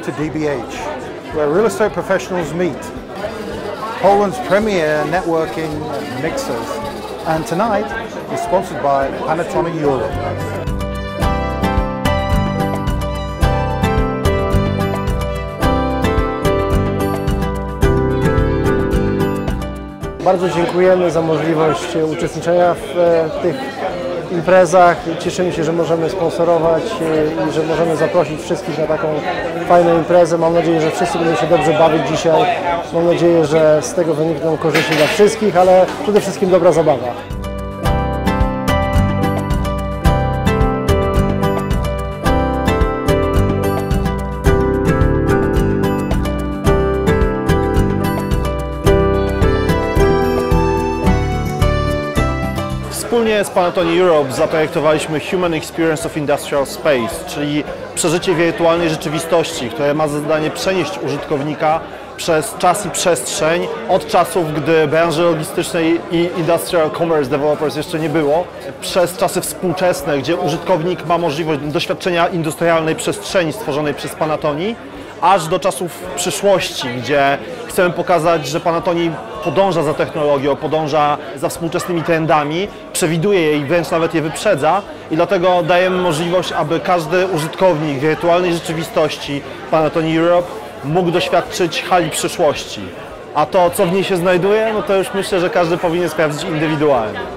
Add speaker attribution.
Speaker 1: to DBH, where real estate professionals meet. Poland's premier networking mixers. And tonight is sponsored by Panasonic Europe.
Speaker 2: Bardzo dziękujemy za możliwość uczestniczenia w tych imprezach. Cieszymy się, że możemy sponsorować i że możemy zaprosić wszystkich na taką fajną imprezę. Mam nadzieję, że wszyscy będą się dobrze bawić dzisiaj. Mam nadzieję, że z tego wynikną korzyści dla wszystkich, ale przede wszystkim dobra zabawa.
Speaker 3: Wspólnie z Panasonic Europe zaprojektowaliśmy Human Experience of Industrial Space, czyli przeżycie wirtualnej rzeczywistości, które ma za zadanie przenieść użytkownika przez czas i przestrzeń od czasów, gdy branży logistycznej i Industrial Commerce Developers jeszcze nie było, przez czasy współczesne, gdzie użytkownik ma możliwość doświadczenia industrialnej przestrzeni stworzonej przez Panasonic, aż do czasów przyszłości, gdzie chcemy pokazać, że Panasonic podąża za technologią, podąża za współczesnymi trendami, przewiduje je i wręcz nawet je wyprzedza i dlatego dajemy możliwość, aby każdy użytkownik wirtualnej rzeczywistości Panasonic Europe mógł doświadczyć hali przyszłości. A to, co w niej się znajduje, no to już myślę, że każdy powinien sprawdzić indywidualnie.